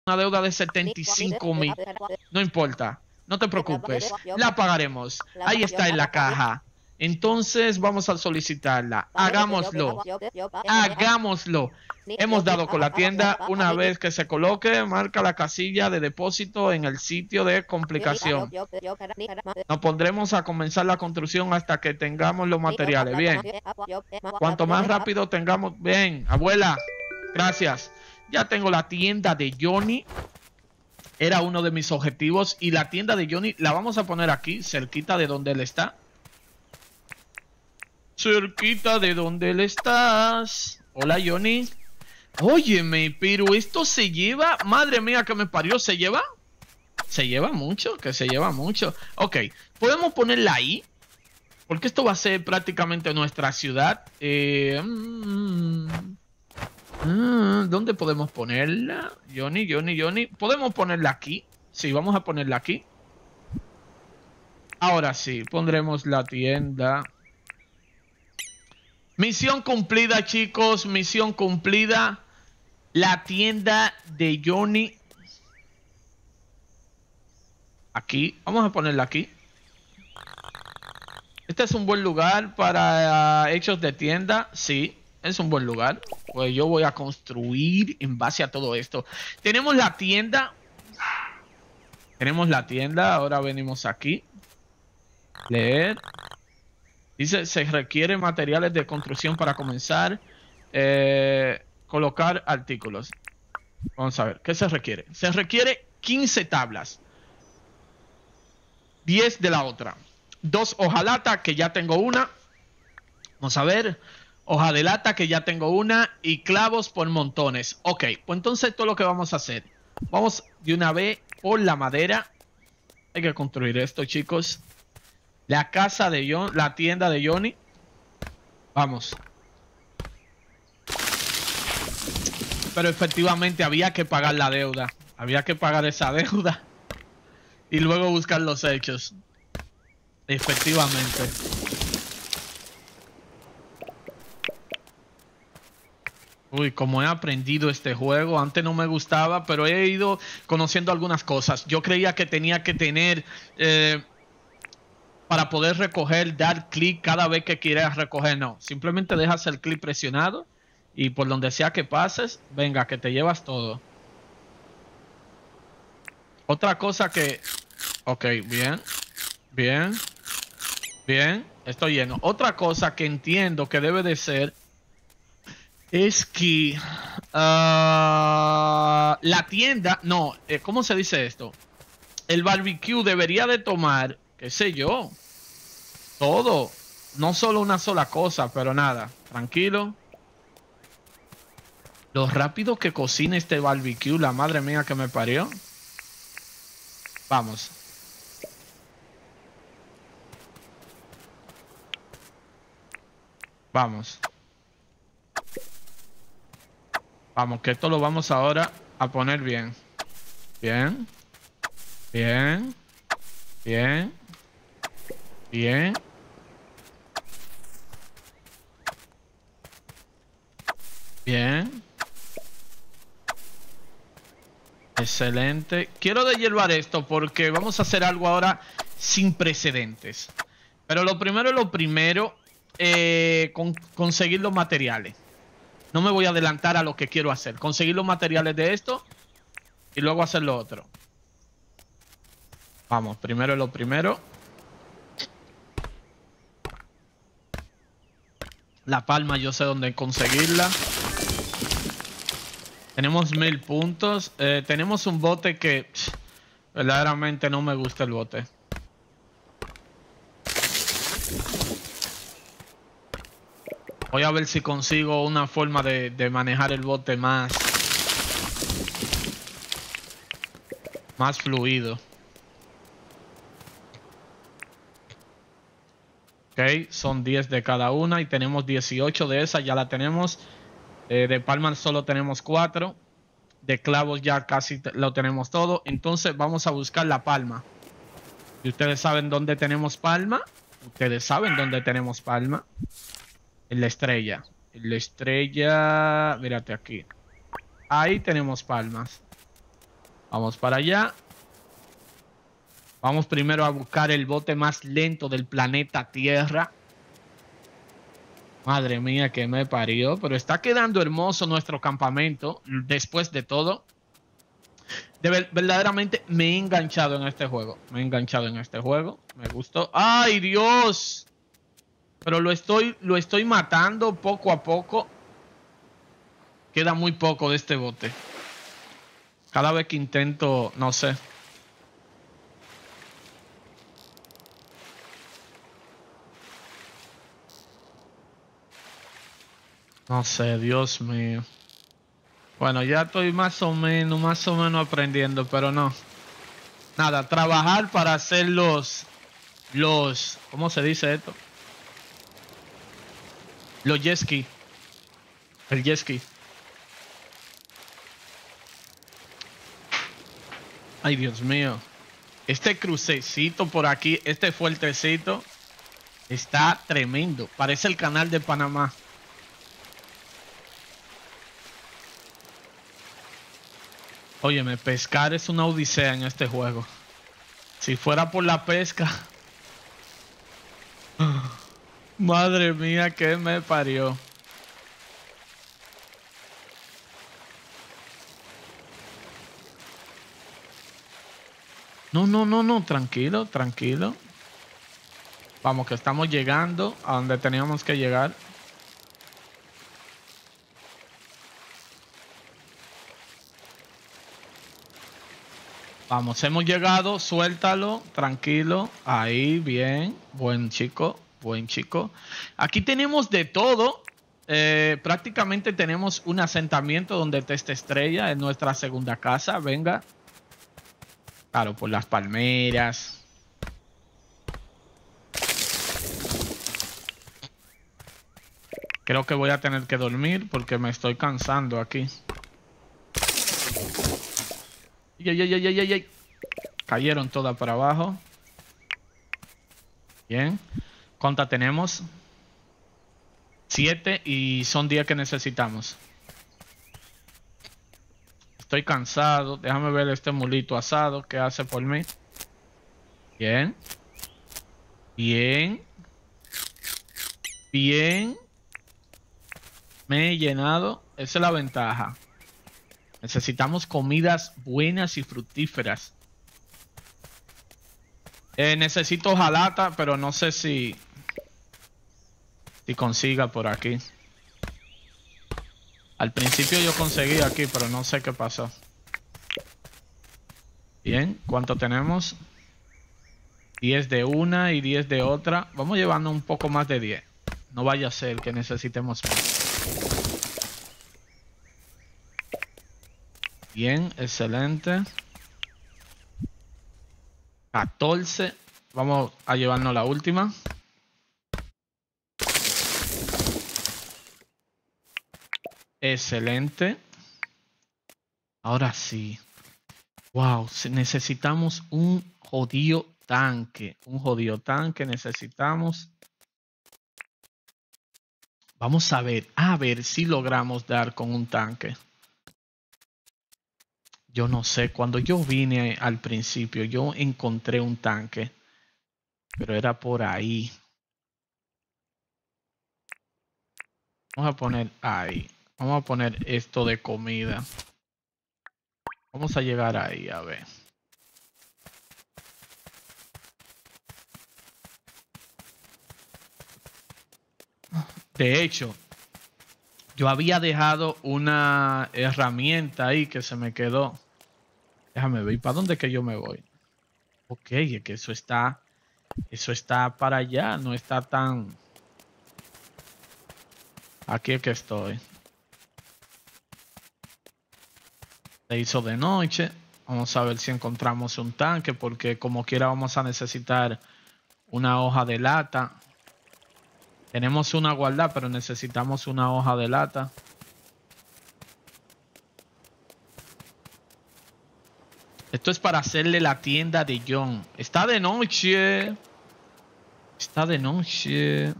una deuda de 75.000. No importa, no te preocupes, la pagaremos. Ahí está en la caja. Entonces vamos a solicitarla. Hagámoslo. Hagámoslo. Hemos dado con la tienda. Una vez que se coloque, marca la casilla de depósito en el sitio de complicación. Nos pondremos a comenzar la construcción hasta que tengamos los materiales. Bien. Cuanto más rápido tengamos... Bien, abuela. Gracias. Ya tengo la tienda de Johnny. Era uno de mis objetivos. Y la tienda de Johnny la vamos a poner aquí, cerquita de donde él está. Cerquita de donde él estás. Hola, Johnny. Óyeme, pero esto se lleva... Madre mía que me parió, ¿se lleva? Se lleva mucho, que se lleva mucho. Ok, podemos ponerla ahí. Porque esto va a ser prácticamente nuestra ciudad. ¿Dónde podemos ponerla? Johnny. ¿Podemos ponerla aquí? Sí, vamos a ponerla aquí. Ahora sí, pondremos la tienda. Misión cumplida, chicos. Misión cumplida. La tienda de Johnny. Aquí. Vamos a ponerla aquí. Este es un buen lugar para hechos de tienda. Sí, es un buen lugar. Pues yo voy a construir en base a todo esto. Tenemos la tienda. Ahora venimos aquí. Leer. Dice, se requieren materiales de construcción para comenzar. Colocar artículos. Vamos a ver, ¿qué se requiere? Se requiere 15 tablas. 10 de la otra. 2 hojalata, que ya tengo una. Vamos a ver. Hoja de lata, que ya tengo una. Y clavos por montones. Ok, pues entonces todo lo que vamos a hacer. Vamos de una vez por la madera. Hay que construir esto, chicos. La casa de John, la tienda de Johnny. Vamos. Pero efectivamente había que pagar la deuda. Había que pagar esa deuda. Y luego buscar los hechos. Efectivamente. Uy, como he aprendido este juego. Antes no me gustaba, pero he ido conociendo algunas cosas. Yo creía que tenía que tener... para poder recoger, dar clic cada vez que quieras recoger. No, simplemente dejas el clic presionado. Y por donde sea que pases, venga, que te llevas todo. Otra cosa que... Ok, bien. Estoy lleno. Otra cosa que entiendo que debe de ser... Es que... la tienda... No, ¿cómo se dice esto? El barbecue debería de tomar... ¿Qué sé yo? Todo. No solo una sola cosa, pero nada. Tranquilo. Lo rápido que cocina este barbecue, la madre mía que me parió. Vamos. Vamos, que esto lo vamos ahora a poner bien. Bien. Excelente. Quiero deshiervar esto porque vamos a hacer algo ahora sin precedentes. Pero lo primero es lo primero. Conseguir los materiales. No me voy a adelantar a lo que quiero hacer. Conseguir los materiales de esto y luego hacer lo otro. Vamos, primero es lo primero. La palma yo sé dónde conseguirla. Tenemos 1000 puntos. Tenemos un bote que verdaderamente no me gusta el bote. Voy a ver si consigo una forma de manejar el bote más fluido. Ok, son 10 de cada una y tenemos 18 de esas, ya la tenemos. De palma solo tenemos 4. De clavos ya casi lo tenemos todo. Entonces vamos a buscar la palma. ¿Y ustedes saben dónde tenemos palma? En la estrella. Mírate aquí. Ahí tenemos palmas. Vamos para allá. Vamos primero a buscar el bote más lento del planeta Tierra. Madre mía, que me parió. Pero está quedando hermoso nuestro campamento. Después de todo. Verdaderamente me he enganchado en este juego. Me he enganchado en este juego. Me gustó. ¡Ay, Dios! Pero lo estoy matando poco a poco. Queda muy poco de este bote. Cada vez que intento, no sé. No sé, Dios mío. Bueno, ya estoy más o menos aprendiendo, pero no. Nada, trabajar para hacer ¿cómo se dice esto? Los jet ski. El jet ski. Ay, Dios mío. Este crucecito por aquí, este fuertecito, está tremendo. Parece el canal de Panamá. Óyeme, pescar es una odisea en este juego. Si fuera por la pesca. Madre mía, que me parió. No, no, no, no, tranquilo, tranquilo. Vamos, que estamos llegando a donde teníamos que llegar. Vamos, hemos llegado, suéltalo, tranquilo. Ahí, bien, buen chico, buen chico. Aquí tenemos de todo. Prácticamente tenemos un asentamiento donde está esta estrella, en nuestra segunda casa, venga. Claro, por las palmeras. Creo que voy a tener que dormir porque me estoy cansando aquí. Ay, ay, ay, ay, ay, ay. Cayeron todas para abajo. Bien. ¿Cuántas tenemos? 7 y son 10 que necesitamos. Estoy cansado. Déjame ver este mulito asado que hace por mí. Bien. Bien. Bien. Me he llenado. Esa es la ventaja. Necesitamos comidas buenas y fructíferas. Necesito hojalata, pero no sé si consiga por aquí. Al principio yo conseguí aquí, pero no sé qué pasó. Bien, ¿cuánto tenemos? 10 de una y 10 de otra. Vamos llevando un poco más de 10. No vaya a ser que necesitemos más. Bien, excelente. 14. Vamos a llevarnos la última. Excelente. Ahora sí. Wow, necesitamos un jodido tanque. Un jodido tanque necesitamos. Vamos a ver si logramos dar con un tanque. Yo no sé, cuando yo vine al principio, yo encontré un tanque. Pero era por ahí. Vamos a poner ahí. Vamos a poner esto de comida. Vamos a llegar ahí, a ver. De hecho, yo había dejado una herramienta ahí que se me quedó. Déjame ver, ¿para dónde que yo me voy? Ok, es que eso está para allá, no está tan... Aquí es que estoy. Se hizo de noche. Vamos a ver si encontramos un tanque, porque como quiera vamos a necesitar una hoja de lata. Tenemos una guardada, pero necesitamos una hoja de lata. Esto es para hacerle la tienda de John. Está de noche. Está de noche.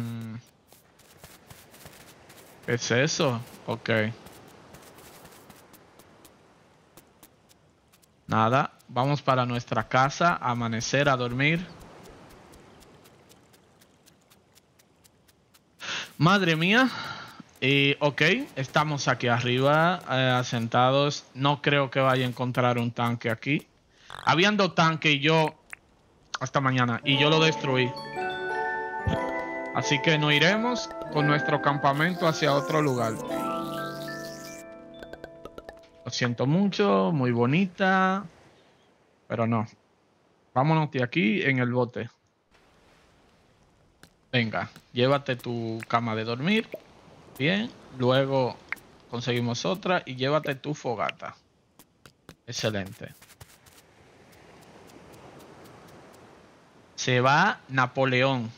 ¿Qué es eso? Ok. Nada, vamos para nuestra casa, a amanecer, a dormir. Madre mía. Ok, estamos aquí arriba, asentados. No creo que vaya a encontrar un tanque aquí. Habían 2 tanques y yo... Hasta mañana. Y yo lo destruí. Así que nos iremos con nuestro campamento hacia otro lugar. Lo siento mucho, muy bonita. Pero no. Vámonos de aquí en el bote. Venga, llévate tu cama de dormir. Bien. Luego conseguimos otra y llévate tu fogata. Excelente. Se va Napoleón,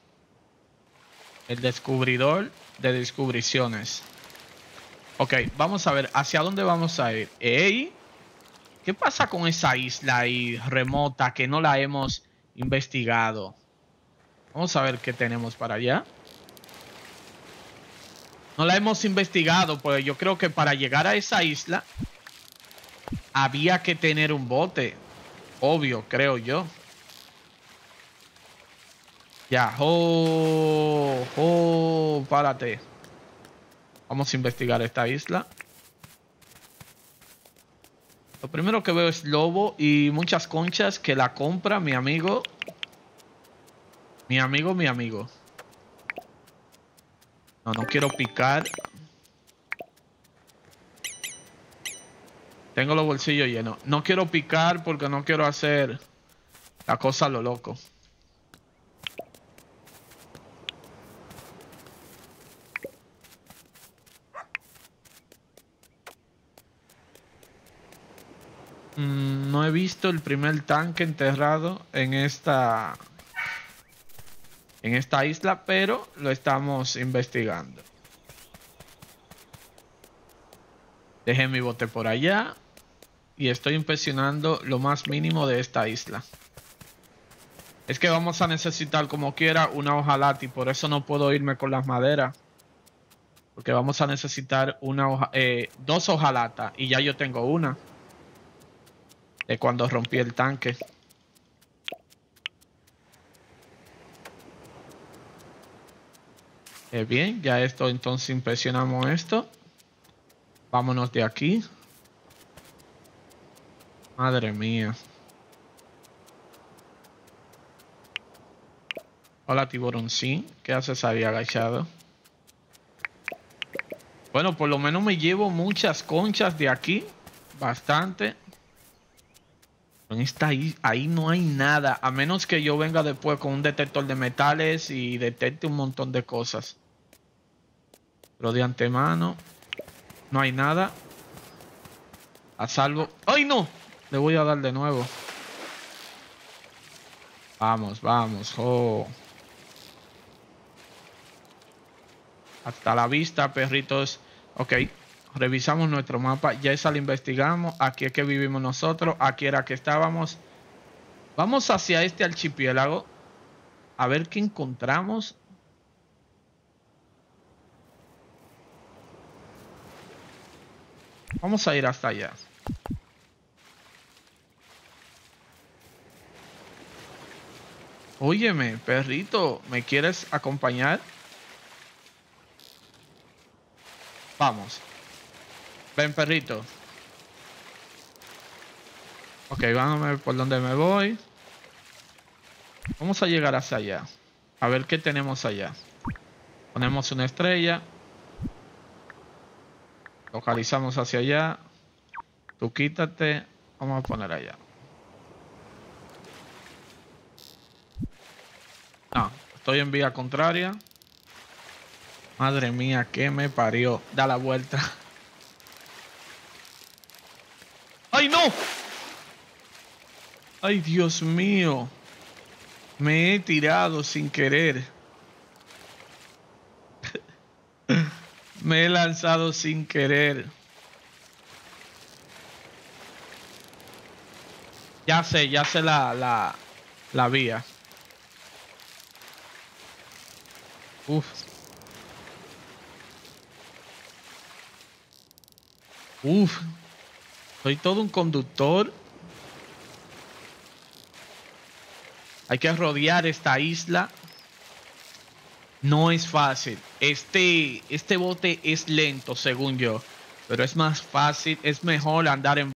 el descubridor de descubriciones. Ok, vamos a ver hacia dónde vamos a ir. ¡Ey! ¿Qué pasa con esa isla ahí remota que no la hemos investigado? Vamos a ver qué tenemos para allá. No la hemos investigado, pues yo creo que para llegar a esa isla había que tener un bote. Obvio, creo yo. Ya, párate. Vamos a investigar esta isla. Lo primero que veo es lobo y muchas conchas que la compra mi amigo. Mi amigo. No, no quiero picar. Tengo los bolsillos llenos. No quiero picar porque no quiero hacer la cosa a lo loco. No he visto el primer tanque enterrado en esta isla, pero lo estamos investigando. Dejé mi bote por allá y estoy inspeccionando lo más mínimo de esta isla. Es que vamos a necesitar como quiera una hojalata y por eso no puedo irme con las maderas. Porque vamos a necesitar dos hojalatas y ya yo tengo una. De cuando rompí el tanque. Bien, ya esto, entonces impresionamos esto. Vámonos de aquí. Madre mía. Hola, tiburón, sí. ¿Qué haces ahí agachado? Bueno, por lo menos me llevo muchas conchas de aquí. Bastante. Ahí no hay nada. A menos que yo venga después con un detector de metales y detecte un montón de cosas. Pero de antemano no hay nada. A salvo. ¡Ay, no! Le voy a dar de nuevo. Vamos. Oh. Hasta la vista, perritos. Ok. Revisamos nuestro mapa. Ya esa la investigamos. Aquí es que vivimos nosotros. Aquí era que estábamos. Vamos hacia este archipiélago. A ver qué encontramos. Vamos a ir hasta allá. Óyeme, perrito, ¿me quieres acompañar? Vamos. Ven, perrito. Ok, vamos a ver por dónde me voy. Vamos a llegar hacia allá. A ver qué tenemos allá. Ponemos una estrella. Localizamos hacia allá. Tú quítate. Vamos a poner allá. No, estoy en vía contraria. Madre mía, que me parió. Da la vuelta. ¡Ay, no! ¡Ay, Dios mío! Me he tirado sin querer. Me he lanzado sin querer. Ya sé la vía. Uf. Uf. Soy todo un conductor. Hay que rodear esta isla. No es fácil. Este bote es lento, según yo. Pero es más fácil, es mejor andar en